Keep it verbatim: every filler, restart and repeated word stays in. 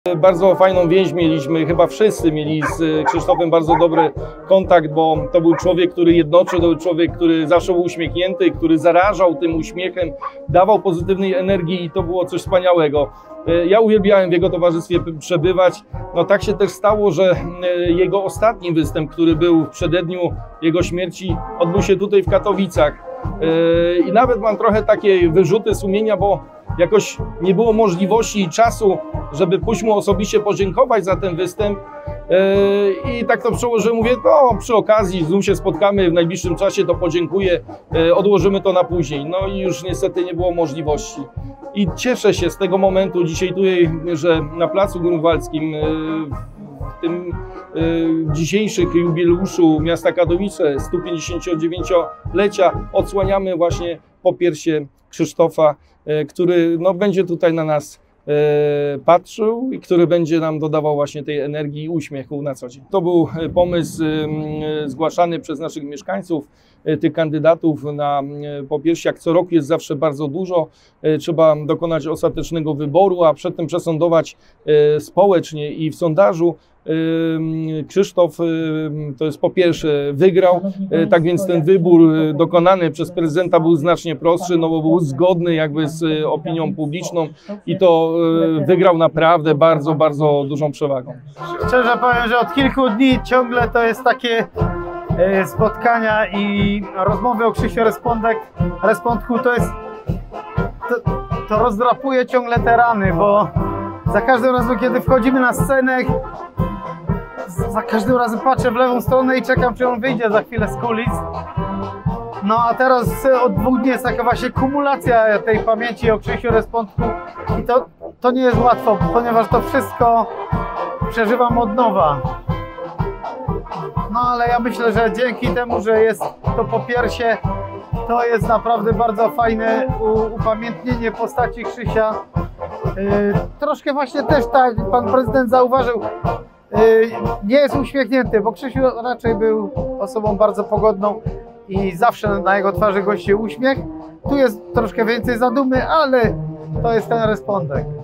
Bardzo fajną więź mieliśmy, chyba wszyscy mieli z Krzysztofem bardzo dobry kontakt, bo to był człowiek, który jednoczył, to był człowiek, który zawsze był uśmiechnięty, który zarażał tym uśmiechem, dawał pozytywnej energii i to było coś wspaniałego. Ja uwielbiałem w jego towarzystwie przebywać. No tak się też stało, że jego ostatni występ, który był w przededniu jego śmierci, odbył się tutaj w Katowicach. I nawet mam trochę takie wyrzuty sumienia, bo jakoś nie było możliwości i czasu, żeby pójść mu osobiście podziękować za ten występ. I tak to przełożyłem, mówię, no przy okazji znów się spotkamy w najbliższym czasie, to podziękuję, odłożymy to na później. No i już niestety nie było możliwości. I cieszę się z tego momentu dzisiaj tutaj, że na Placu Grunwaldzkim w tym dzisiejszych jubileuszu miasta Katowice stu pięćdziesięciodziewięciolecia odsłaniamy właśnie popiersie Krzysztofa, który no, będzie tutaj na nas patrzył i który będzie nam dodawał właśnie tej energii i uśmiechu na co dzień. To był pomysł zgłaszany przez naszych mieszkańców, tych kandydatów na popiersiach. Co roku jest zawsze bardzo dużo, trzeba dokonać ostatecznego wyboru, a przedtem przesądować społecznie i w sondażu. Krzysztof to jest po pierwsze wygrał, tak więc ten wybór dokonany przez prezydenta był znacznie prostszy, no bo był zgodny jakby z opinią publiczną i to wygrał naprawdę bardzo, bardzo dużą przewagą. Szczerze powiem, że od kilku dni ciągle to jest takie spotkania i rozmowy o Krzysiu Respondek, Respondku, to jest to, to rozdrapuje ciągle te rany, bo za każdym razem, kiedy wchodzimy na scenę, za każdym razem patrzę w lewą stronę i czekam, czy on wyjdzie za chwilę z kulis. No a teraz od dwóch dni jest taka właśnie kumulacja tej pamięci o Krzysiu Respondku i to, to nie jest łatwo, ponieważ to wszystko przeżywam od nowa. No ale ja myślę, że dzięki temu, że jest to popiersie, to jest naprawdę bardzo fajne upamiętnienie postaci Krzysia. Yy, troszkę właśnie też tak, pan prezydent zauważył, yy, nie jest uśmiechnięty, bo Krzysiu raczej był osobą bardzo pogodną i zawsze na jego twarzy gości uśmiech. Tu jest troszkę więcej zadumy, ale to jest ten Respondek.